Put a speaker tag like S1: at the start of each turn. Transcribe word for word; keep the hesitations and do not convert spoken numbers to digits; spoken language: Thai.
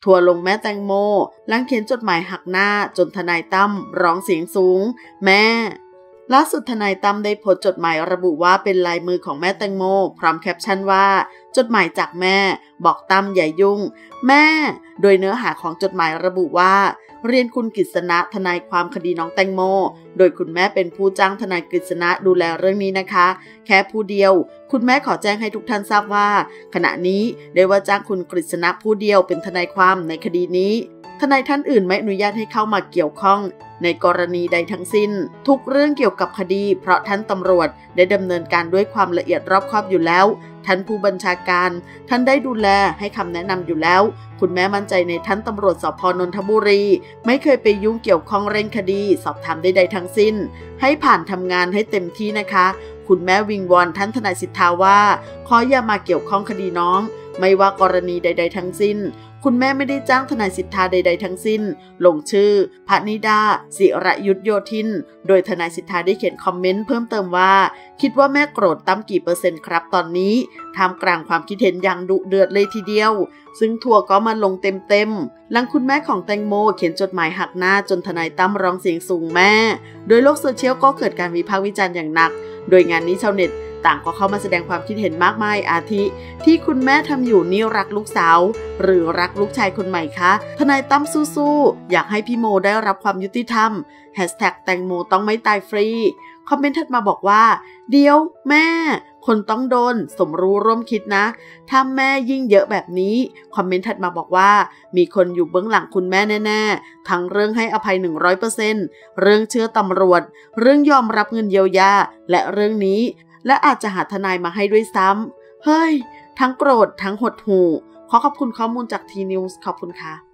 S1: ทัวร์ลงแม่แตงโมหลังเขียนจดหมายหักหน้าจนทนายตั้มร้องเสียงสูงแม่ล่าสุดทนายตั้มได้โพสต์จดหมายระบุว่าเป็นลายมือของแม่แตงโมพร้อมแคปชั่นว่าจดหมายจากแม่บอกตั้มอย่ายุ่งแม่โดยเนื้อหาของจดหมายระบุว่าเรียนคุณกฤษณะทนายความคดีน้องแตงโมโดยคุณแม่เป็นผู้จ้างทนายกฤษณะดูแลเรื่องนี้นะคะแค่ผู้เดียวคุณแม่ขอแจ้งให้ทุกท่านทราบว่าขณะนี้ได้ว่าจ้างคุณกฤษณะผู้เดียวเป็นทนายความในคดีนี้ทนายท่านอื่นไม่อนุญาตให้เข้ามาเกี่ยวข้องในกรณีใดทั้งสิ้นทุกเรื่องเกี่ยวกับคดีเพราะท่านตำรวจได้ดำเนินการด้วยความละเอียดรอบคอบอยู่แล้วท่านผู้บัญชาการท่านได้ดูแลให้คำแนะนำอยู่แล้วคุณแม่มั่นใจในท่านตำรวจสภ.นนทบุรีไม่เคยไปยุ่งเกี่ยวข้องเร่งคดีสอบถามใดๆทั้งสิ้นให้ผ่านทำงานให้เต็มที่นะคะคุณแม่วิงวอนท่านทนายสิทธาว่าขออย่ามาเกี่ยวข้องคดีน้องไม่ว่ากรณีใดๆทั้งสิ้นคุณแม่ไม่ได้จ้างทนายสิทธาใดๆทั้งสิ้นลงชื่อพนิดาศิระยุทธโยธินโดยทนายสิทธาได้เขียนคอมเมนต์เพิ่มเติมว่าคิดว่าแม่โกรธตั้มกี่เปอร์เซ็นต์ครับตอนนี้ท่ามกลางความคิดเห็นอย่างดุเดือดเลยทีเดียวซึ่งทัวร์ก็มาลงเต็มๆหลังคุณแม่ของแตงโมเขียนจดหมายหักหน้าจนทนายตั้มร้องเสียงสูงแม่โดยโลกโซเชียลก็เกิดการวิพากษ์วิจารณ์อย่างหนักโดยงานนี้ชาวเน็ตต่างก็เข้ามาแสดงความคิดเห็นมากมายอาทิที่คุณแม่ทำอยู่นี่รักลูกสาวหรือรักลูกชายคนใหม่คะทนายตั้มสู้ๆอยากให้พี่โมได้รับความยุติธรรมแฮชแท็กแตงโมต้องไม่ตายฟรีคอมเมนต์ถัดมาบอกว่าเดี๋ยวแม่คนต้องโดนสมรู้ร่วมคิดนะถ้าแม่ยิ่งเยอะแบบนี้คอมเมนต์ถัดมาบอกว่ามีคนอยู่เบื้องหลังคุณแม่แน่ๆทั้งเรื่องให้อภัย หนึ่งร้อยเปอร์เซ็นต์ เรื่องเชื่อตำรวจเรื่องยอมรับเงินเยียวยาและเรื่องนี้และอาจจะหาทนายมาให้ด้วยซ้ำเฮ้ยทั้งโกรธทั้งหดหู่ขอขอบคุณข้อมูลจากทีนิวส์ขอบคุณค่ะ